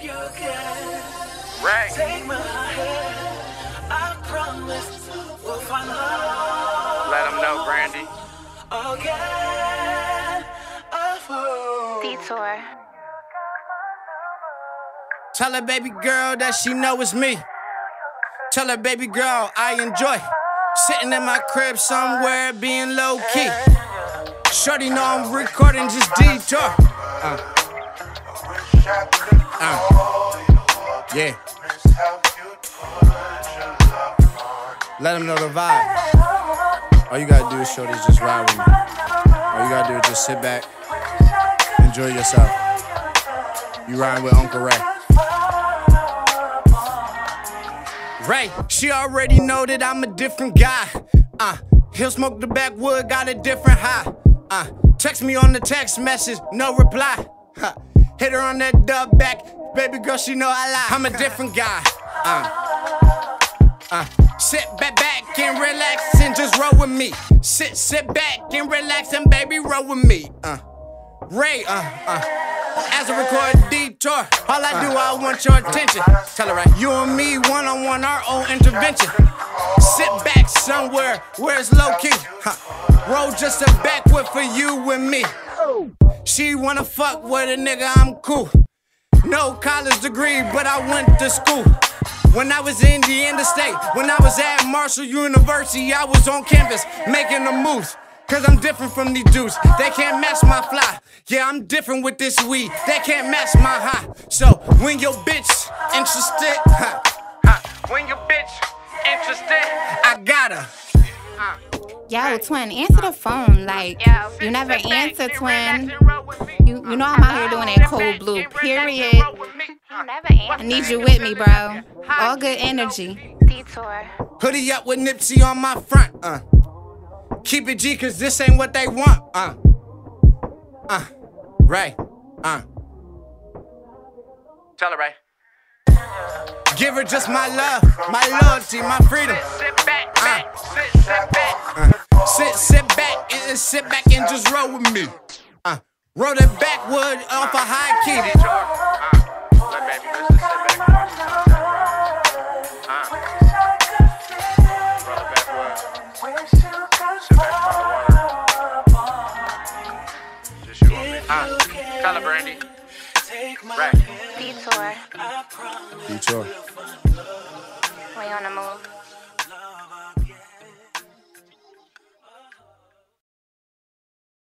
You can Right. take my hand. I promise we'll find love. Let them know, Brandy. Again. Detour. Tell her baby girl that she know it's me. Tell her baby girl I enjoy sitting in my crib somewhere being low key. Shorty know I'm recording just detour. Yeah. Let them know the vibe. All you gotta do is shorty just ride with me. All you gotta do is just sit back, enjoy yourself. You riding with Uncle Ray. Ray, she already know that I'm a different guy. He'll smoke the backwood, got a different high. Text me on the text message, no reply. Hit her on that dub back, baby girl, she know I lie. I'm a different guy. Sit back and relax and just roll with me. Sit back and relax and baby roll with me. Ray, as I record detour, all I do, I want your attention. Tell her right, you and me, one-on-one, our own intervention. Sit back somewhere where it's low-key. Roll just a backwood for you and me. She wanna fuck with a nigga, I'm cool. No college degree, but I went to school. When I was in the interstate, when I was at Marshall University, I was on campus making the moves. Cause I'm different from these dudes, they can't match my fly. Yeah, I'm different with this weed, they can't match my high. So, when your bitch interested, when your bitch interested, I got her. Yo, twin, answer the phone. Like, you never answer, twin. You know I'm out here doing that cold blue, period. I need you with me, bro. All good energy. Detour. Hoodie up with Nipsey on my front, Keep it G, cause this ain't what they want, Ray, Tell her, Ray. Give her just my love, my loyalty, my freedom. Sit back, sit back. Sit back and just roll with me. Roll that backwood off a high key. Let baby just sit back. Roll it backwood. Sit back by the water. Just you and me. Tell her, Brandy. Right. Detour. Detour. We on the move.